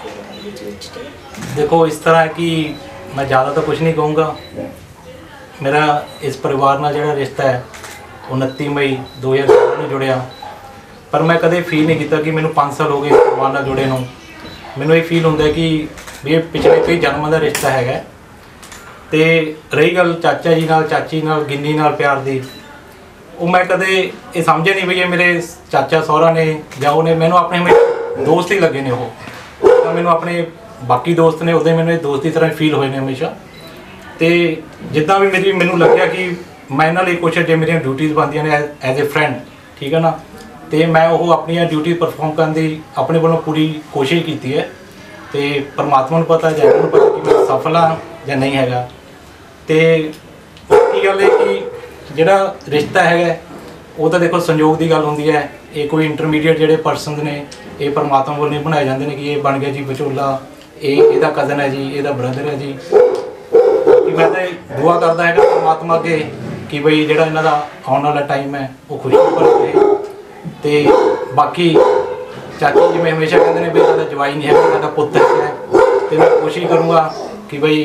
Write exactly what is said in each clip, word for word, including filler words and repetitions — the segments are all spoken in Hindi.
देखो इस तरह है कि मैं ज़्यादा तो कुछ नहीं कहूँगा। मेरा इस परिवार नाल जिहड़ा रिश्ता है उनतीस मई दो हज़ार सोलह में जुड़िया, पर मैं कदे फील नहीं किया कि मैनू पाँच साल हो गए इस परिवार नाल जुड़े नूं। मैनू ये फील होंदा कि ये पिछले कई जन्मां दा रिश्ता हैगा। ते रही गल चाचा जी नाल चाची नाल गिन्नी नाल प्यार दी, वो मैं कदे ये समझे नहीं भी ये मेरे चाचा सहुरा ने या उन्हें मैनू अपने हमेशा दोस्त ही लगे ने। वो तो मैनू अपने बाकी दोस्त ने उहदे मैनू दोस्त की तरह फील होए ने हमेशा। तो जिद्दां भी मेरी मैनू लग्या कि मैं इन्हां लई कुछ जो मेरी ड्यूटीज़ बनदियां ने एज ए फ्रेंड, ठीक है ना, तो मैं वो अपनी ड्यूटी परफॉर्म करने की अपने वालों पूरी कोशिश की है। तो परमात्मा को पता जैन को पता कि मैं सफल हाँ या नहीं हैगा। तो बाकी गल है कि जिहड़ा रिश्ता है वो तो देखो संयोग की गल होंदी है। ये कोई इंटरमीडिएट जिहड़े परसन ने ये परमात्मा वालों नहीं बनाए जाते हैं कि ये बन गया जी विचोला, ये इहदा कज़न है जी, इहदा ब्रदर है जी। कि मैं तो दुआ करता है परमात्मा अगे कि बई जिहड़ा इन्हां दा आने वाला टाइम है वो खुशी भरा रहे। तो बाकी चाची जी मैं हमेशा कहते हैं भी इन्हां दा जवाई नहीं है, इन्हां दा पुत्र है। तो मैं कोशिश करूँगा कि बई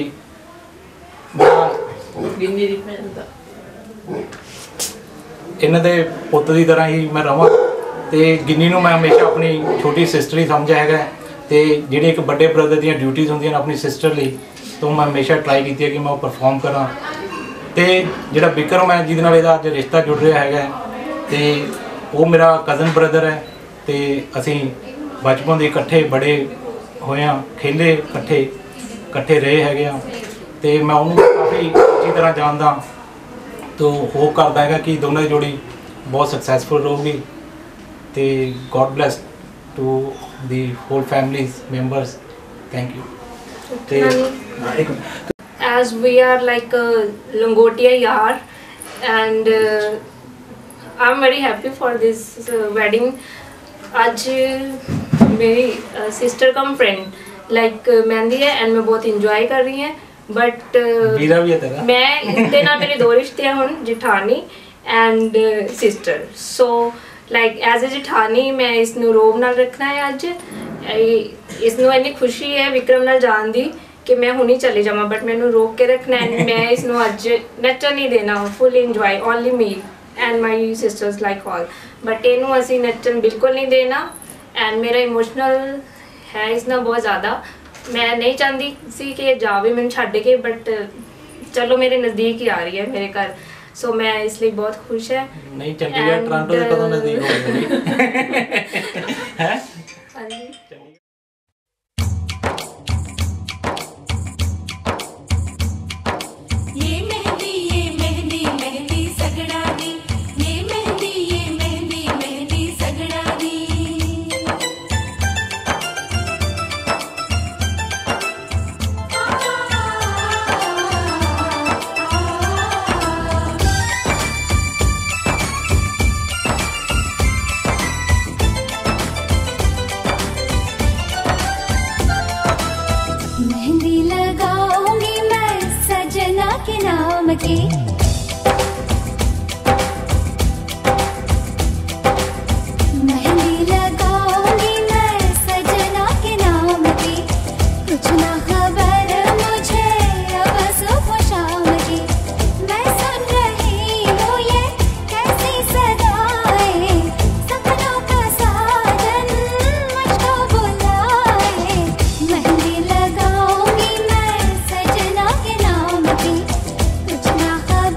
इन्हां दे पुत की तरह ही मैं रवां। तो गिन्नी नूं मैं हमेशा अपनी छोटी सिस्टर ही समझा है। तो जिहड़ी एक बड़े ब्रदर दी ड्यूटीज़ होंदियां अपनी सिस्टर लई, तो मैं हमेशा ट्राई की है कि मैं परफॉर्म करा। तो जिहड़ा विक्रम है जिहदे नाल इहदा अज रिश्ता जुड़ रहा है, तो वो मेरा कज़न ब्रदर है। तो असीं बचपन दे इकट्ठे बड़े होए हां, खेले इकट्ठे इकट्ठे रहे हैगे हां। तो मैं उन्होंने काफ़ी अच्छी तरह जानदा। तो होप करता है कि दोनों की जोड़ी बहुत सक्सैसफुल रहूगी। तो God bless to the whole families members. Thank you. As we are like a Langotia yar, and uh, I'm very happy for this uh, wedding. आज मेरी sister cum friend like mehndi है एंड मैं बहुत इंजॉय कर रही हैं। बट uh, मैं इसके ना मेरे दो रिश्ते हैं हुण, जिठानी and sister. So like as a जिठानी मैं इसनूं रोब नाल रखना है। अज इसनूं इन्नी खुशी है विक्रम नाल जान दी कि मैं हुणी चले जावां, बट मैनूं रोक के रखना है। मैं इसनूं अज नचन नहीं देना, full enjoy only me and my sisters like all. But इनू असी नचन बिल्कुल नहीं देना। एंड मेरा इमोशनल है इस ना बहुत ज़्यादा। मैं नहीं चाहती सी कि जावे मैंने छड्ड के, बट चलो मेरे नज़दीक ही आ रही है मेरे घर। सो so, मैं इसलिए बहुत खुश है। नहीं चंडीगढ़ टोरंटो से कदों नज़दीक हो गई है? हाँ जी। की मेहंदी लगाऊंगी मैं सजना के नाम की, कुछ ना खबर मुझे अब सुबह शाम की। मैं सुन रही हूँ ये कैसी सदाएं, सपनों का साजन मुझको बुलाए। मेहंदी लगाऊंगी मैं सजना के नाम की, कुछ ना खबर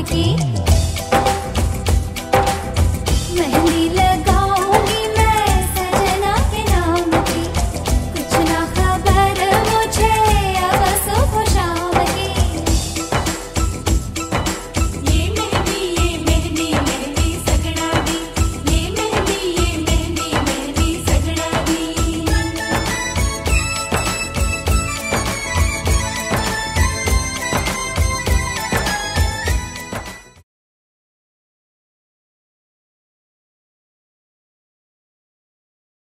की।